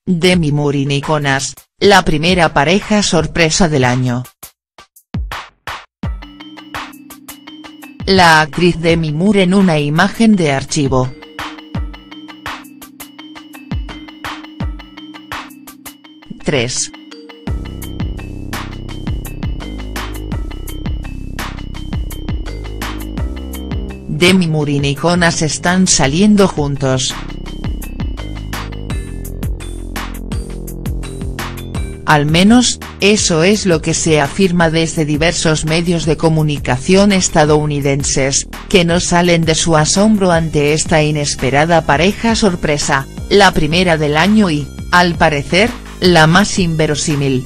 Demi Moore y Nick Jonas, la primera pareja sorpresa del año. La actriz Demi Moore en una imagen de archivo. (3) Demi Moore y Nick Jonas están saliendo juntos. Al menos, eso es lo que se afirma desde diversos medios de comunicación estadounidenses, que no salen de su asombro ante esta inesperada pareja sorpresa, la primera del año y, al parecer, la más inverosímil.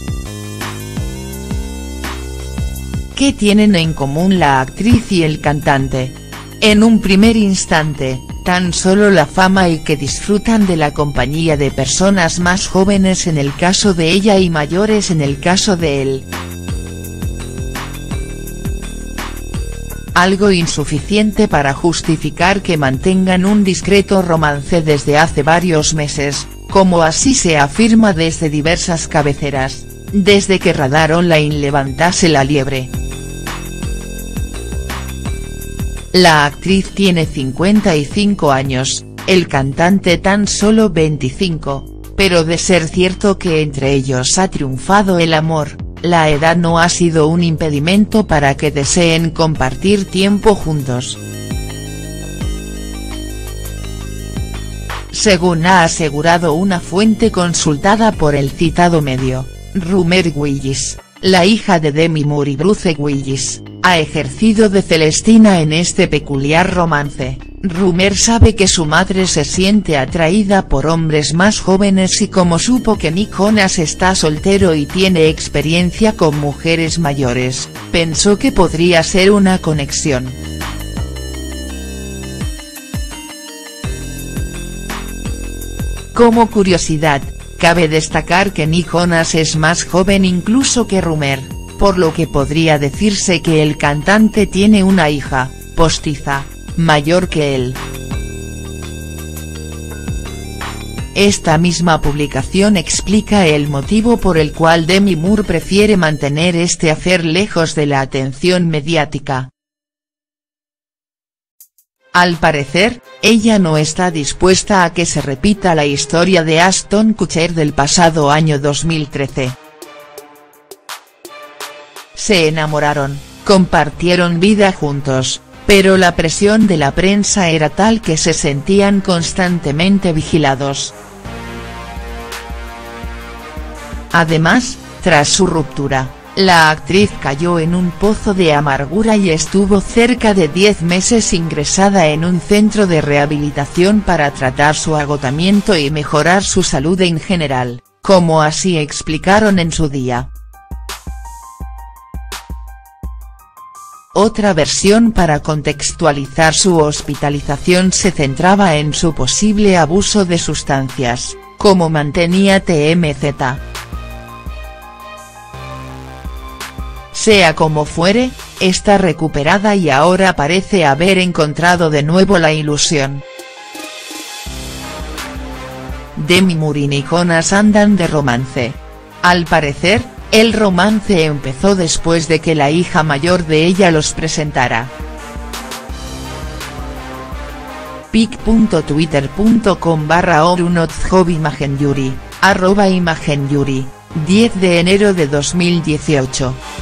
¿Qué tienen en común la actriz y el cantante? En un primer instante, tan solo la fama y que disfrutan de la compañía de personas más jóvenes en el caso de ella y mayores en el caso de él. Algo insuficiente para justificar que mantengan un discreto romance desde hace varios meses, como así se afirma desde diversas cabeceras, desde que Radar Online levantase la liebre. La actriz tiene 55 años, el cantante tan solo 25, pero de ser cierto que entre ellos ha triunfado el amor, la edad no ha sido un impedimento para que deseen compartir tiempo juntos. Según ha asegurado una fuente consultada por el citado medio, Rumer Willis, la hija de Demi Moore y Bruce Willis, ha ejercido de Celestina en este peculiar romance. Rumer sabe que su madre se siente atraída por hombres más jóvenes y como supo que Nick Jonas está soltero y tiene experiencia con mujeres mayores, pensó que podría ser una conexión. Como curiosidad, cabe destacar que Nick Jonas es más joven incluso que Rumer, por lo que podría decirse que el cantante tiene una hija, postiza, mayor que él. Esta misma publicación explica el motivo por el cual Demi Moore prefiere mantener este hacer lejos de la atención mediática. Al parecer, ella no está dispuesta a que se repita la historia de Ashton Kutcher del pasado año 2013. Se enamoraron, compartieron vida juntos, pero la presión de la prensa era tal que se sentían constantemente vigilados. Además, tras su ruptura, la actriz cayó en un pozo de amargura y estuvo cerca de 10 meses ingresada en un centro de rehabilitación para tratar su agotamiento y mejorar su salud en general, como así explicaron en su día. Otra versión para contextualizar su hospitalización se centraba en su posible abuso de sustancias, como mantenía TMZ. Sea como fuere, está recuperada y ahora parece haber encontrado de nuevo la ilusión. Demi Moore y Nick Jonas andan de romance. Al parecer, el romance empezó después de que la hija mayor de ella los presentara. pic.twitter.com/orunotzhovimagenyuri, @imagenyuri, 10 de enero de 2018.